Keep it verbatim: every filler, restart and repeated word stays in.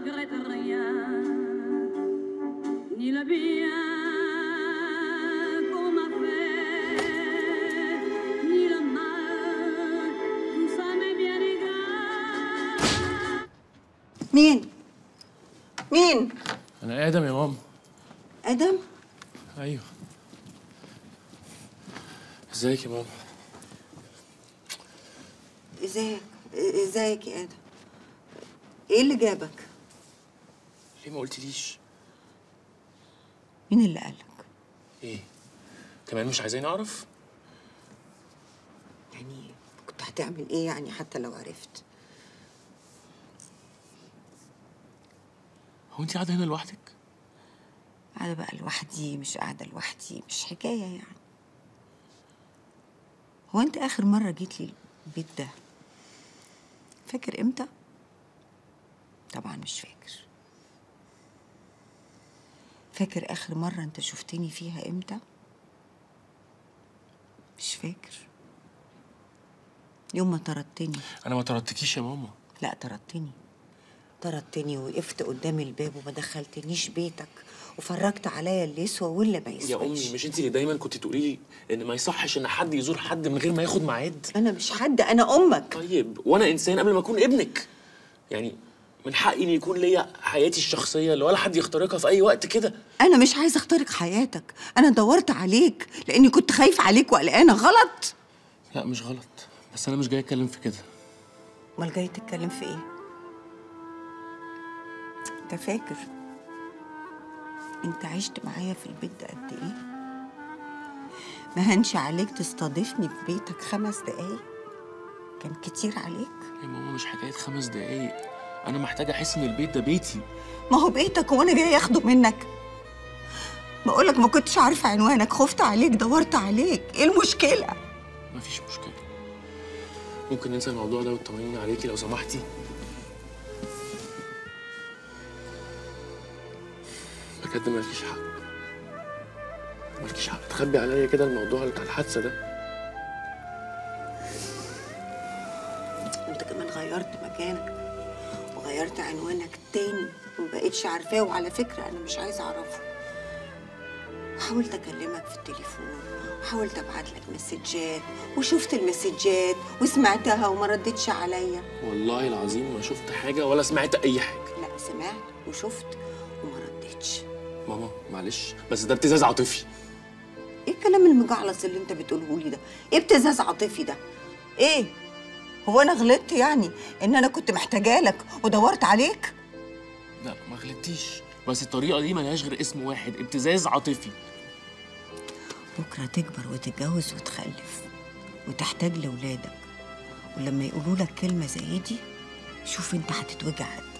regrette rien, ni le bien qu'on m'a fait, ni le mal, tout ça m'est bien égal. مين؟ مين؟ أنا آدم يا ماما. آدم؟ أيوه. ازيك يا ماما؟ ازيك؟ ازيك يا آدم؟ ايه اللي جابك؟ ليه ما قلتليش؟ مين اللي قالك؟ إيه؟ كمان مش عايزين أعرف؟ يعني كنت هتعمل ايه يعني حتى لو عرفت؟ هو أنت قاعدة هنا لوحدك؟ قاعدة بقى لوحدي مش قاعدة لوحدي مش حكاية يعني. هو انت آخر مرة جيت لي البيت ده فاكر امتى؟ طبعا مش فاكر. فاكر آخر مرة انت شفتني فيها امتى؟ مش فاكر. يوم ما طردتني. أنا ما طردتكيش يا ماما. لا طردتني. طردتني وقفت قدام الباب وما دخلتنيش بيتك وفرجت عليا اللي يسوى واللي ما يسواش. يا أمي مش أنت اللي دايما كنت تقولي لي إن ما يصحش إن حد يزور حد من غير ما ياخد ميعاد؟ أنا مش حد، أنا أمك. طيب وأنا إنسان قبل ما أكون ابنك. يعني من حقي إن يكون ليا حياتي الشخصية اللي ولا حد يخترقها في أي وقت كده. أنا مش عايزة أخترق حياتك، أنا دورت عليك لأني كنت خايفة عليك وقلقانة. غلط؟ لا مش غلط، بس أنا مش جاي أتكلم في كده. أمال جاي تتكلم في إيه؟ أنت فاكر أنت عشت معايا في البيت ده قد إيه؟ ما هنش عليك تستضيفني في بيتك خمس دقايق؟ كان كتير عليك؟ يا ماما مش حكاية خمس دقايق، أنا محتاجة أحس إن البيت ده بيتي. ما هو بيتك وأنا جاي أخده منك. بقولك ما كنتش عارفة عنوانك، خفت عليك، دورت عليك، إيه المشكلة؟ مفيش مشكلة. ممكن ننسى الموضوع ده وتطمنيني عليكي لو سمحتي؟ بجد مالكيش حق. مالكيش حق تخبي عليا كده الموضوع بتاع الحادثة ده. انت كمان غيرت مكانك وغيرت عنوانك تاني ومبقتش عارفاه، وعلى فكرة أنا مش عايزة أعرفه. حاولت أكلمك في التليفون وحاولت أبعت لك مسجات وشفت المسجات وسمعتها وما ردتش عليا. والله العظيم ما شفت حاجة ولا سمعت أي حاجة. لا سمعت وشفت وما ردتش. ماما معلش بس ده ابتزاز عاطفي. ايه الكلام المجعلص اللي انت بتقوله لي ده؟ ايه ابتزاز عاطفي ده؟ ايه؟ هو انا غلطت يعني ان انا كنت محتاجه لك ودورت عليك؟ لا ما غلطتيش، بس الطريقة دي ملهاش غير اسم واحد، ابتزاز عاطفي. بكره تكبر وتتجوز وتخلف وتحتاج لولادك، ولما يقولوا لك كلمه زي دي شوف انت هتتوجع قد